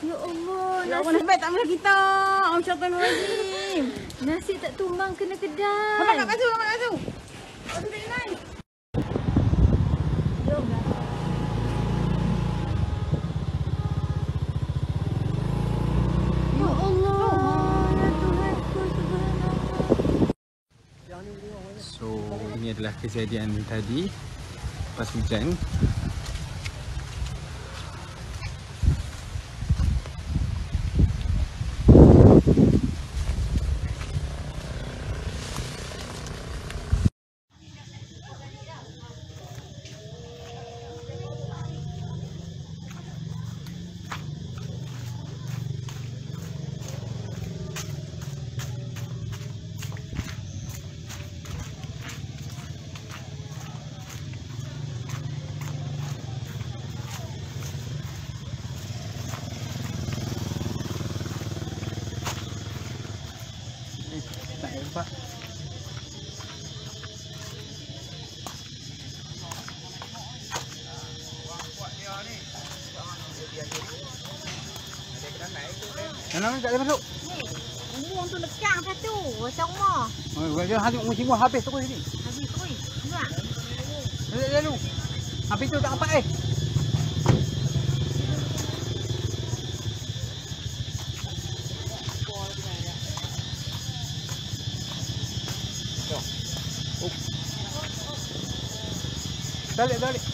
Ya Allah, Ya Allah, nasib baik tak boleh kita. Astagfirullahaladzim. nasi tak tumbang kena kedai. Abang nak basuh, abang nak basuh. Basuh tak naik. Jom lah. Ya Allah, ya Tuhanku subhanallah. So ini adalah kejadian tadi lepas hujan. Tak nampak. Kenapa tak boleh masuk? Umur tu lekang satu. Macam rumah. Oh, dia semua habis terus sini. Habis oi. Enggak. Lalu. Habis tu tak apa Balik.